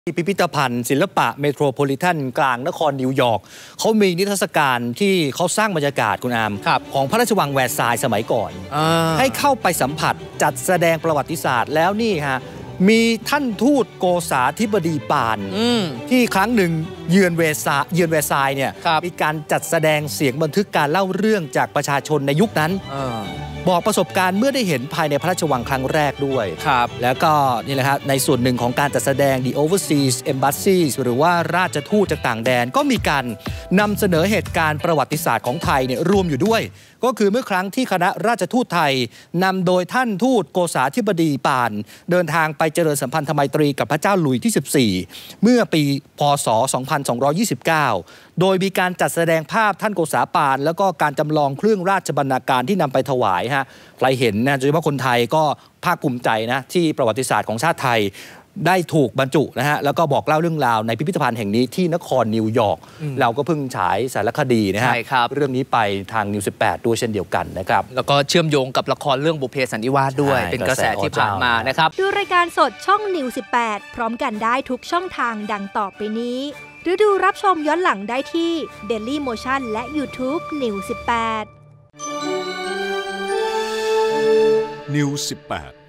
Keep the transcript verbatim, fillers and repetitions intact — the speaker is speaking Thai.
พิพิธภัณฑ์ศิลปะเมโทรโพลิแทนกลางนครนิวยอร์กเขามีนิทรรศการที่เขาสร้างบรรยากาศคุณอามของพระราชวังแวร์ซายน์สมัยก่อนให้เข้าไปสัมผัสจัดแสดงประวัติศาสตร์แล้วนี่ฮะมีท่านทูตโกษาธิบดีปานที่ครั้งหนึ่งเยือนเวร์ซายน์เยือนแวร์ซายน์เนี่ยมีการจัดแสดงเสียงบันทึกการเล่าเรื่องจากประชาชนในยุคนั้นบอกประสบการณ์เมื่อได้เห็นภายในพระราชวังครั้งแรกด้วยครับแล้วก็นี่แหละครับในส่วนหนึ่งของการจัดแสดง The Overseas Embassies หรือว่าราชทูตจากต่างแดนก็มีการนำเสนอเหตุการณ์ประวัติศาสตร์ของไทยเนี่ยรวมอยู่ด้วยก็คือเมื่อครั้งที่คณะราชทูตไทยนำโดยท่านทูตโกษาธิบดีปานเดินทางไปเจริญสัมพันธไมตรีกับพระเจ้าหลุยส์ที่สิบสี่เมื่อปีพ.ศ. สองพันสองร้อยยี่สิบเก้าโดยมีการจัดแสดงภาพท่านโกษาปานแล้วก็การจำลองเครื่องราชบรรณาการที่นำไปถวายฮะใครเห็นนะโดยเฉพาะคนไทยก็ภาคภูมิใจนะที่ประวัติศาสตร์ของชาติไทยได้ถูกบรรจุนะฮะแล้วก็บอกเล่าเรื่องราวในพิพิธภัณฑ์แห่งนี้ที่นครนิวยอร์กเราก็เพิ่งฉายสารคดีนะฮะเรื่องนี้ไปทางนิวสิบแปดด้วยเช่นเดียวกันนะครับแล้วก็เชื่อมโยงกับละครเรื่องบุพเพสันนิวาสด้วยเป็นกระแสที่ผ่านมานะครับดูรายการสดช่องนิวสิบแปดพร้อมกันได้ทุกช่องทางดังต่อไปนี้หรือดูรับชมย้อนหลังได้ที่ Daily Motion และ YouTube นิวสิบแปดนิวสิบแปด